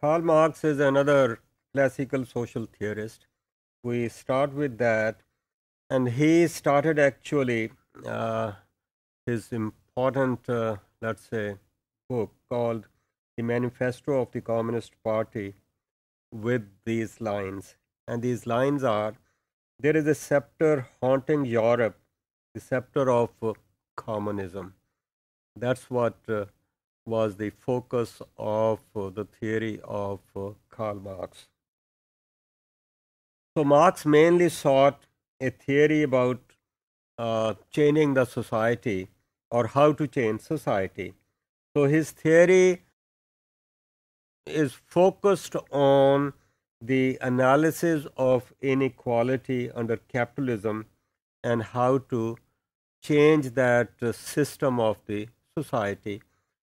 Karl Marx is another classical social theorist. We start with that, and he started actually uh, his important, let's say, book called The Manifesto of the Communist Party with these lines. And these lines are: there is a scepter haunting Europe, the scepter of communism. That's what was the focus of the theory of Karl Marx. So Marx mainly sought a theory about changing the society or how to change society. So his theory is focused on the analysis of inequality under capitalism and how to change that system of the society.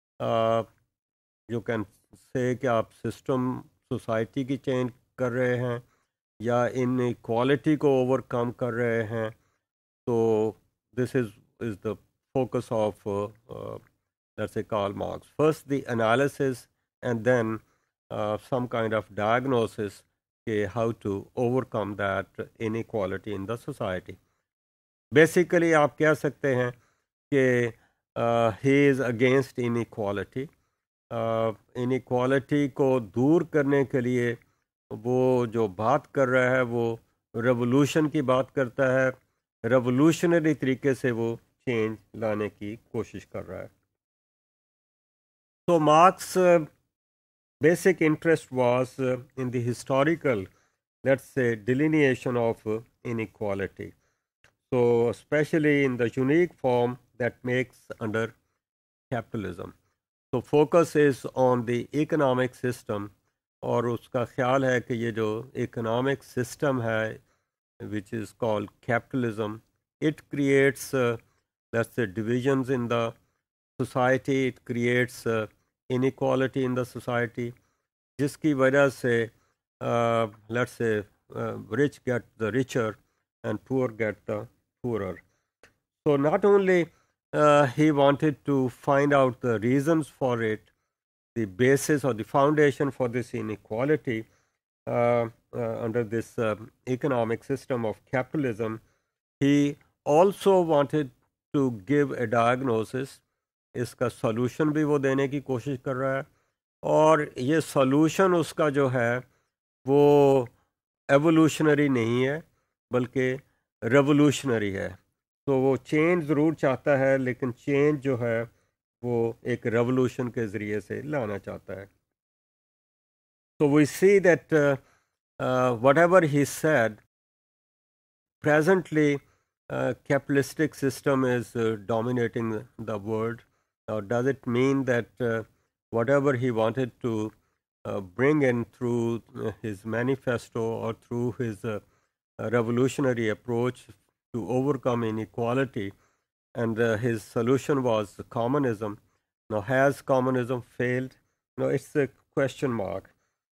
You can say कि आप system society की change कर रहे हैं या इन equality को overcome कर रहे हैं. तो this is the focus of let's say Karl Marx. First the analysis and then some kind of diagnosis how to overcome that inequality in the society. Basically आप कह सकते हैं कि he is against inequality. Inequality को दूर करने के लिए वो जो बात कर रहा है वो रेवोल्यूशन की बात करता है. रेवोल्यूशनरी तरीके से वो चेंज लाने की कोशिश कर रहा है. तो Marx basic interest was in the historical, let's say, delineation of inequality. So especially in the unique form that makes under capitalism. So focus is on the economic system, और उसका ख्याल है कि ये जो economic system है which is called capitalism, it creates let's say divisions in the society, it creates inequality in the society, जिसकी वजह से let's say rich get the richer and poor get the poorer. So not only he wanted to find out the reasons for it, the basis or the foundation for this inequality under this economic system of capitalism, he also wanted to give a diagnosis. इसका solution भी वो देने की कोशिश कर रहा है, और ये solution उसका जो है वो evolutionary नहीं है बल्कि revolutionary है. तो वो चेंज ज़रूर चाहता है, लेकिन चेंज जो है वो एक रेवोल्यूशन के ज़रिए से लाना चाहता है. So we see that whatever he said, presently capitalistic system is dominating the world. Now, does it mean that whatever he wanted to bring in through his manifesto or through his revolutionary approach to overcome inequality, and his solution was communism? Now, has communism failed? No, it's a question mark.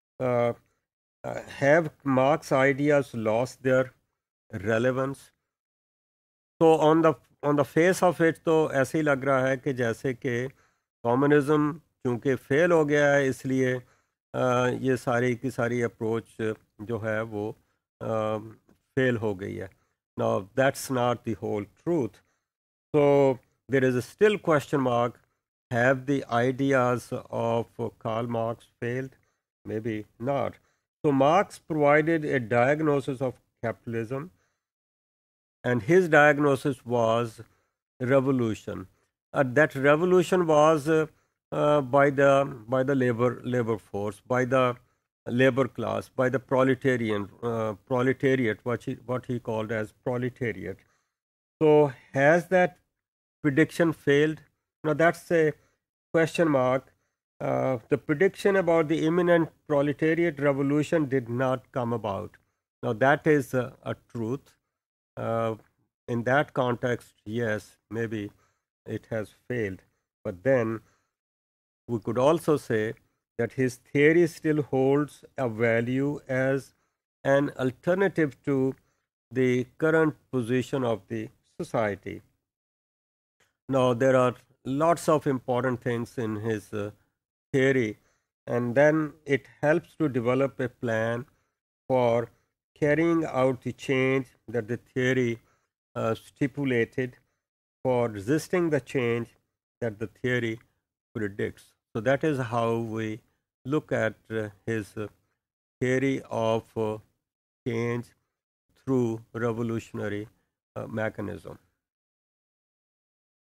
Have Marx's ideas lost their relevance? तो on the face of it तो ऐसे ही लग रहा है कि जैसे कि communism चूँकि फेल हो गया है, इसलिए ये सारी की सारी अप्रोच जो है वो फेल हो गई है. Now that's not the whole truth. So there is a still question mark. Have the ideas of Karl Marx failed? Maybe not. So Marx provided a diagnosis of capitalism, and his diagnosis was revolution. That revolution was by the labor force, by the labor class, by the proletariat, what he called as proletariat. So has that prediction failed? Now that's a question mark. The prediction about the imminent proletariat revolution did not come about. Now that is a truth. In that context, yes, maybe it has failed. But then we could also say that his theory still holds a value as an alternative to the current position of the society. Now, there are lots of important things in his theory. and then it helps to develop a plan for carrying out the change that the theory stipulated, for resisting the change that the theory predicts. So that is how we look at his theory of change through revolutionary mechanism.